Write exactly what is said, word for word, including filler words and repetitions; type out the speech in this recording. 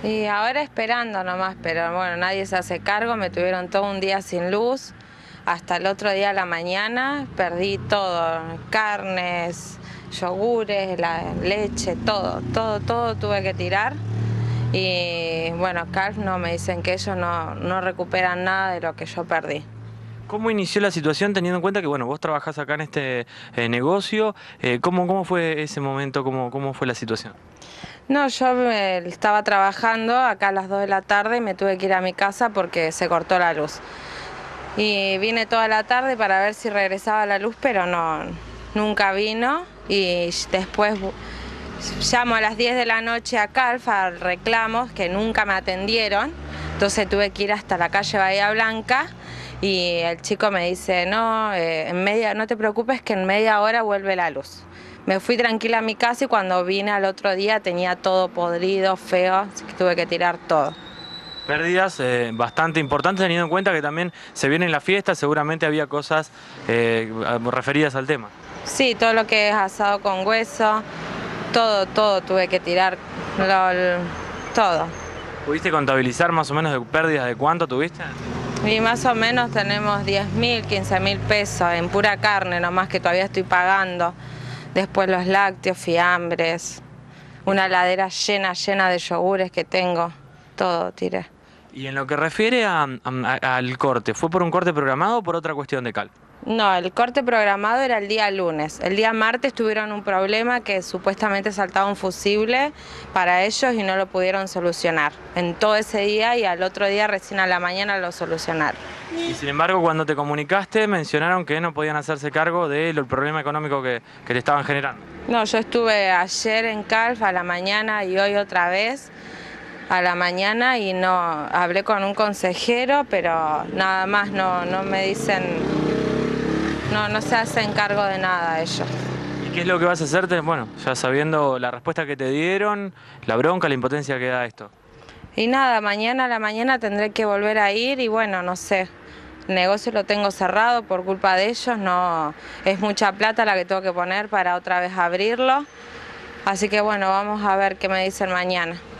Y ahora esperando nomás, pero bueno, nadie se hace cargo, me tuvieron todo un día sin luz, hasta el otro día a la mañana perdí todo, carnes, yogures, la leche, todo, todo, todo tuve que tirar. Y bueno, Calf no, me dicen que ellos no, no recuperan nada de lo que yo perdí. ¿Cómo inició la situación teniendo en cuenta que, bueno, vos trabajás acá en este eh, negocio? Eh, ¿cómo, cómo fue ese momento? ¿Cómo, cómo fue la situación? No, yo me- estaba trabajando acá a las dos de la tarde y me tuve que ir a mi casa porque se cortó la luz. Y vine toda la tarde para ver si regresaba la luz, pero no, nunca vino. Y después bu- llamo a las diez de la noche a Calf a reclamos que nunca me atendieron. Entonces tuve que ir hasta la calle Bahía Blanca y el chico me dice, no, eh, en media, no te preocupes que en media hora vuelve la luz. Me fui tranquila a mi casa y cuando vine al otro día tenía todo podrido, feo, así que tuve que tirar todo. Pérdidas eh, bastante importantes teniendo en cuenta que también se viene la fiesta, seguramente había cosas eh, referidas al tema. Sí, todo lo que es asado con hueso, todo, todo tuve que tirar, lo- lo- todo. ¿Pudiste contabilizar más o menos de pérdidas de cuánto tuviste? Y más o menos tenemos diez mil, quince mil pesos en pura carne, nomás que todavía estoy pagando. Después los lácteos, fiambres, una heladera llena, llena de yogures que tengo, todo tiré. Y en lo que refiere a- a- al corte, ¿fue por un corte programado o por otra cuestión de cal? No, el corte programado era el día lunes. El día martes tuvieron un problema que supuestamente saltaba un fusible para ellos y no lo pudieron solucionar. En todo ese día y al otro día recién a la mañana lo solucionaron. Y sin embargo, cuando te comunicaste, mencionaron que no podían hacerse cargo del problema económico que, que le estaban generando. No, yo estuve ayer en Calf a la mañana y hoy otra vez a la mañana y no hablé con un consejero, pero nada más no, no me dicen, no, no se hacen cargo de nada ellos. ¿Y qué es lo que vas a hacerte? Bueno, ya sabiendo la respuesta que te dieron, la bronca, la impotencia que da esto. Y nada, mañana a la mañana tendré que volver a ir y bueno, no sé. El negocio lo tengo cerrado por culpa de ellos, no es mucha plata la que tengo que poner para otra vez abrirlo. Así que bueno, vamos a ver qué me dicen mañana.